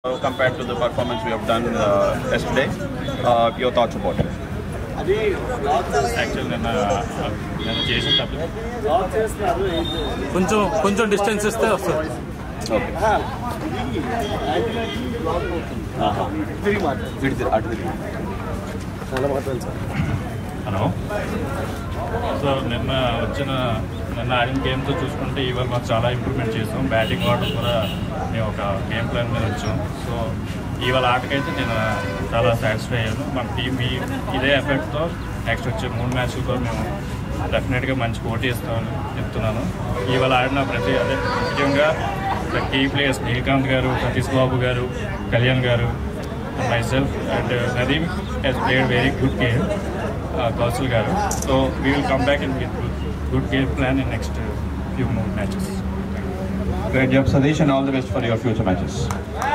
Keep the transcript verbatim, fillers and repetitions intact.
Uh, compared to the performance we have done uh, yesterday. Uh, your thoughts about it? Actually, నేను చేసిన తప్పు కొంచెం కొంచెం distance ఇస్తే వస్తుంది. హలో. సో నిన్న వచ్చిన నిన్న ఆడిన గేమ్తో చూసుకుంటే ఇవాళ మాకు చాలా ఇంప్రూవ్మెంట్ చేసాం. బ్యాటింగ్ ఆర్డర్ కూడా మేము ఒక గేమ్ ప్లాన్ మీద వచ్చాం. సో ఇవాళ ఆటకైతే నేను చాలా సాటిస్ఫై అయ్యాను. మన టీం ఈ ఇదే ఎఫెక్ట్తో నెక్స్ట్ వచ్చే మూడు మ్యాచ్లు కూడా మేము డెఫినెట్గా మంచి పోటీ ఇస్తామని చెప్తున్నాను. ఇవాళ ఆడిన ప్రతి అదే ముఖ్యంగా కీ ప్లేయర్స్ శ్రీకాంత్ గారు, సతీష్ బాబు గారు, కళ్యాణ్ గారు, myself and uh, Nadeem has played very good game, uh, Kaushal garu. So we will come back and get good, good game plan in next uh, few more matches. Great job, Sadish, and all the best for your future matches.